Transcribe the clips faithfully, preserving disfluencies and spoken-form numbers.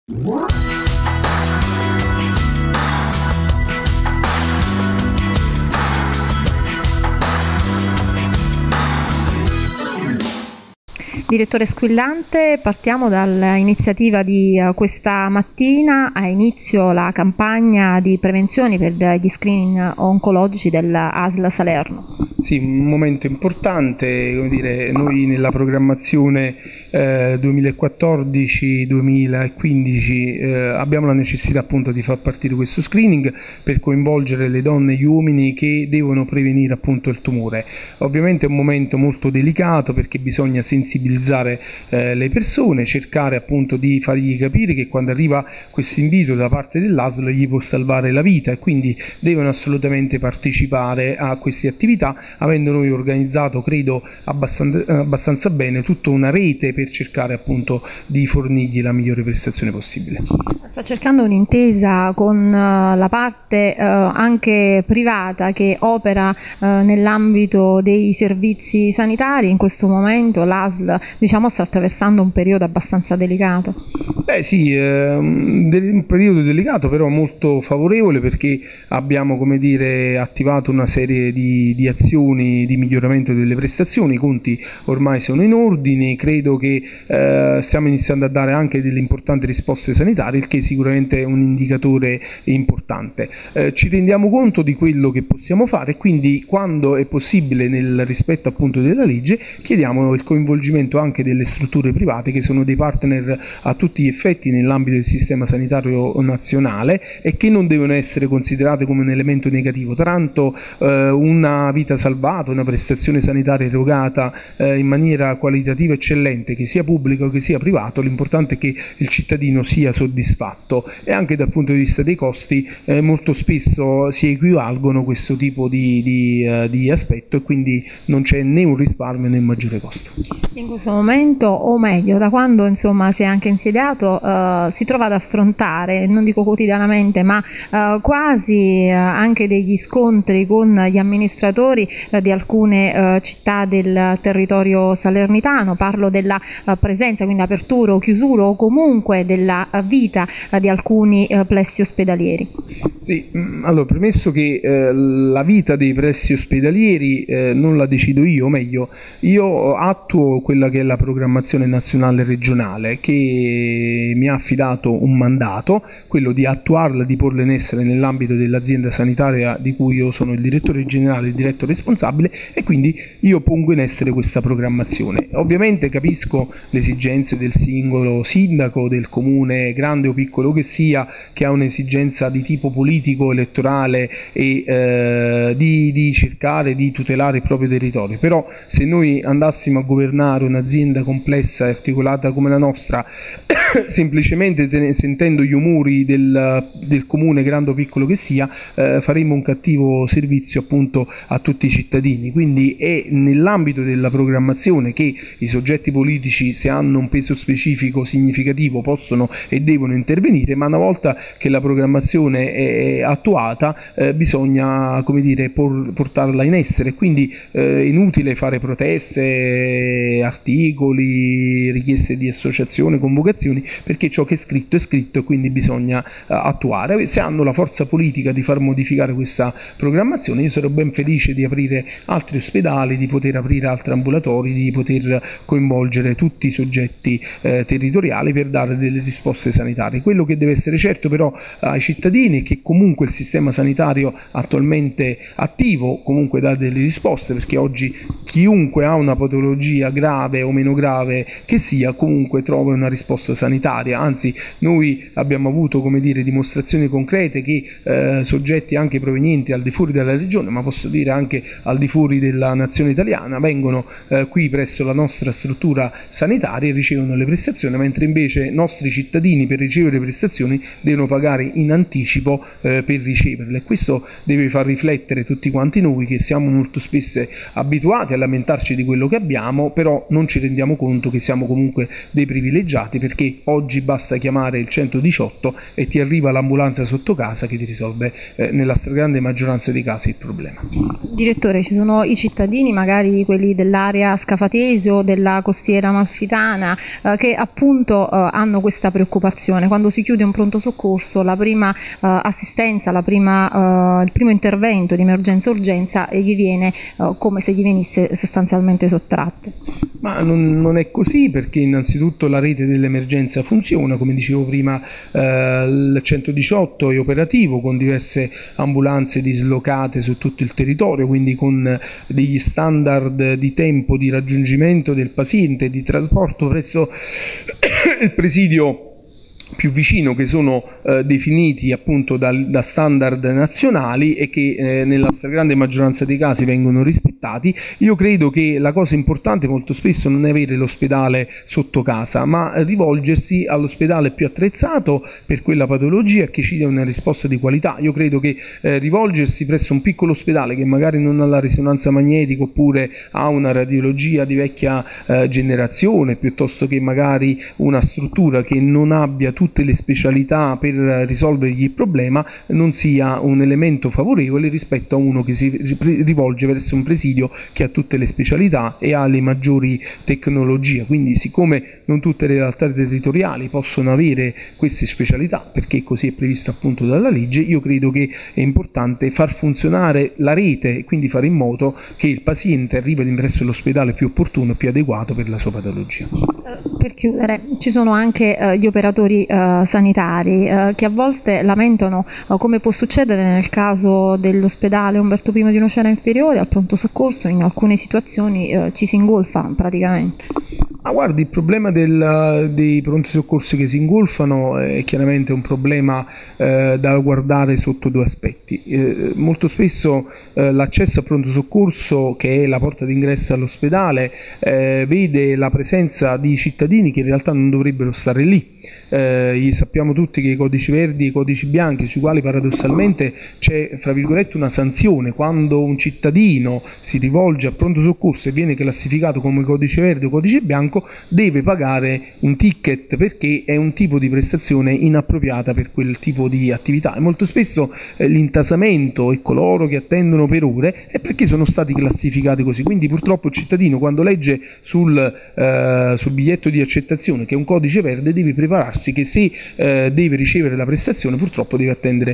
Direttore Squillante, partiamo dall'iniziativa di uh, questa mattina. Ha inizio la campagna di prevenzione per gli screening oncologici dell'A S L Salerno. Sì, un momento importante, come dire, noi nella programmazione eh, duemilaquattordici duemilaquindici eh, abbiamo la necessità appunto di far partire questo screening per coinvolgere le donne e gli uomini che devono prevenire appunto il tumore. Ovviamente è un momento molto delicato perché bisogna sensibilizzare eh, le persone, cercare appunto di fargli capire che quando arriva questo invito da parte dell'A S L gli può salvare la vita e quindi devono assolutamente partecipare a queste attività, avendo noi organizzato, credo abbastanza, abbastanza bene, tutta una rete per cercare appunto di fornirgli la migliore prestazione possibile. Sta cercando un'intesa con la parte eh, anche privata che opera eh, nell'ambito dei servizi sanitari. In questo momento l'A S L, diciamo, sta attraversando un periodo abbastanza delicato. Beh sì, eh, un periodo delicato però molto favorevole, perché abbiamo, come dire, attivato una serie di, di azioni di miglioramento delle prestazioni. I conti ormai sono in ordine, credo che eh, stiamo iniziando a dare anche delle importanti risposte sanitarie, il che sicuramente è un indicatore importante. Eh, ci rendiamo conto di quello che possiamo fare e quindi, quando è possibile nel rispetto appunto della legge, chiediamo il coinvolgimento anche delle strutture private che sono dei partner a tutti gli effetti nell'ambito del sistema sanitario nazionale e che non devono essere considerate come un elemento negativo. Tanto eh, una vita salvata, una prestazione sanitaria erogata eh, in maniera qualitativa eccellente, che sia pubblico o che sia privato, l'importante è che il cittadino sia soddisfatto, e anche dal punto di vista dei costi eh, molto spesso si equivalgono questo tipo di, di, uh, di aspetto, e quindi non c'è né un risparmio né un maggiore costo. In questo momento, o meglio da quando insomma si è anche insediato, Uh, si trova ad affrontare, non dico quotidianamente, ma uh, quasi uh, anche degli scontri con gli amministratori uh, di alcune uh, città del territorio salernitano. Parlo della uh, presenza, quindi apertura o chiusura o comunque della uh, vita uh, di alcuni uh, plessi ospedalieri. Sì, allora, premesso che eh, la vita dei pressi ospedalieri eh, non la decido io, o meglio, io attuo quella che è la programmazione nazionale e regionale, che mi ha affidato un mandato, quello di attuarla, di porla in essere nell'ambito dell'azienda sanitaria di cui io sono il direttore generale, il direttore responsabile, e quindi io pongo in essere questa programmazione. Ovviamente capisco le esigenze del singolo sindaco, del comune, grande o piccolo che sia, che ha un'esigenza di tipo politico, elettorale e eh, di, di cercare di tutelare il proprio territorio. Però se noi andassimo a governare un'azienda complessa e articolata come la nostra semplicemente ten- sentendo gli umori del, del comune, grande o piccolo che sia, eh, faremmo un cattivo servizio appunto a tutti i cittadini. Quindi è nell'ambito della programmazione che i soggetti politici, se hanno un peso specifico significativo, possono e devono intervenire, ma una volta che la programmazione è attuata eh, bisogna, come dire, por portarla in essere. Quindi eh, è inutile fare proteste, articoli, richieste di associazione, convocazioni, perché ciò che è scritto è scritto e quindi bisogna uh, attuare. Se hanno la forza politica di far modificare questa programmazione, io sarò ben felice di aprire altri ospedali, di poter aprire altri ambulatori, di poter coinvolgere tutti i soggetti eh, territoriali per dare delle risposte sanitarie. Quello che deve essere certo però ai cittadini è che comunque il sistema sanitario attualmente attivo comunque dà delle risposte, perché oggi chiunque ha una patologia grave o meno grave che sia, comunque trova una risposta sanitaria. Anzi, noi abbiamo avuto, come dire, dimostrazioni concrete che eh, soggetti anche provenienti al di fuori della regione, ma posso dire anche al di fuori della nazione italiana, vengono eh, qui presso la nostra struttura sanitaria e ricevono le prestazioni, mentre invece i nostri cittadini per ricevere le prestazioni devono pagare in anticipo eh, per riceverle. Questo deve far riflettere tutti quanti noi che siamo molto spesso abituati a lamentarci di quello che abbiamo, però non ci rendiamo conto che siamo comunque dei privilegiati, perché oggi basta chiamare il centodiciotto e ti arriva l'ambulanza sotto casa che ti risolve eh, nella stragrande maggioranza dei casi il problema. Direttore, ci sono i cittadini, magari quelli dell'area Scafatesi o della costiera amalfitana, eh, che appunto eh, hanno questa preoccupazione. Quando si chiude un pronto soccorso, la prima eh, assistenza, la prima, eh, il primo intervento di emergenza-urgenza gli viene eh, come se gli venisse sostanzialmente sottratto. Ma non, non è così, perché innanzitutto la rete dell'emergenza funziona, come dicevo prima eh, il centodiciotto è operativo con diverse ambulanze dislocate su tutto il territorio, quindi con degli standard di tempo di raggiungimento del paziente, di trasporto presso il presidio più vicino, che sono eh, definiti appunto da, da standard nazionali e che eh, nella stragrande maggioranza dei casi vengono rispettati. Io credo che la cosa importante molto spesso non è avere l'ospedale sotto casa, ma rivolgersi all'ospedale più attrezzato per quella patologia che ci dia una risposta di qualità. Io credo che eh, rivolgersi presso un piccolo ospedale che magari non ha la risonanza magnetica oppure ha una radiologia di vecchia eh, generazione, piuttosto che magari una struttura che non abbia tutte le specialità per risolvergli il problema, non sia un elemento favorevole rispetto a uno che si rivolge verso un presidio che ha tutte le specialità e ha le maggiori tecnologie. Quindi, siccome non tutte le realtà territoriali possono avere queste specialità, perché così è previsto appunto dalla legge, io credo che è importante far funzionare la rete e quindi fare in modo che il paziente arrivi presso l'ospedale più opportuno e più adeguato per la sua patologia. Per chiudere, ci sono anche eh, gli operatori eh, sanitari eh, che a volte lamentano, eh, come può succedere nel caso dell'ospedale Umberto primo di Nocera Inferiore, al pronto soccorso in alcune situazioni eh, ci si ingolfa praticamente. Ma guardi, il problema del, dei pronti soccorsi che si ingolfano è chiaramente un problema eh, da guardare sotto due aspetti. Eh, molto spesso eh, l'accesso al pronto soccorso, che è la porta d'ingresso all'ospedale, eh, vede la presenza di cittadini che in realtà non dovrebbero stare lì. Eh, sappiamo tutti che i codici verdi e i codici bianchi, sui quali paradossalmente c'è fra virgolette una sanzione quando un cittadino si rivolge al pronto soccorso e viene classificato come codice verde o codice bianco, deve pagare un ticket perché è un tipo di prestazione inappropriata per quel tipo di attività, e molto spesso eh, l'intasamento e coloro che attendono per ore è perché sono stati classificati così. Quindi purtroppo il cittadino, quando legge sul, eh, sul biglietto di accettazione che è un codice verde, deve prepararsi che se eh, deve ricevere la prestazione purtroppo deve attendere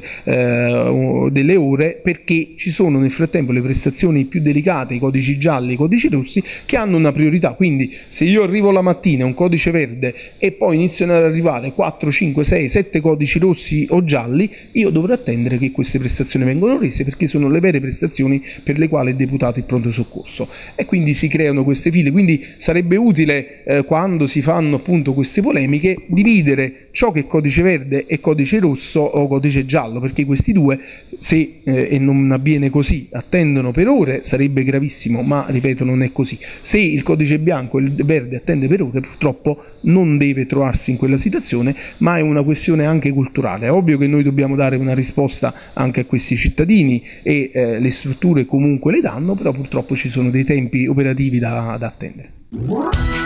eh, delle ore, perché ci sono nel frattempo le prestazioni più delicate, i codici gialli, i codici rossi, che hanno una priorità. Quindi se io arrivo la mattina un codice verde e poi iniziano ad arrivare quattro, cinque, sei, sette codici rossi o gialli, io dovrò attendere che queste prestazioni vengano rese, perché sono le vere prestazioni per le quali è deputato il pronto soccorso, e quindi si creano queste file. Quindi sarebbe utile eh, quando si fanno appunto queste polemiche dividere ciò che è codice verde e codice rosso o codice giallo, perché questi due, se eh, e non avviene così, attendono per ore, sarebbe gravissimo, ma ripeto non è così. Se il codice bianco e il verde attende per ore, purtroppo non deve trovarsi in quella situazione, ma è una questione anche culturale. È ovvio che noi dobbiamo dare una risposta anche a questi cittadini e eh, le strutture comunque le danno, però purtroppo ci sono dei tempi operativi da, da attendere.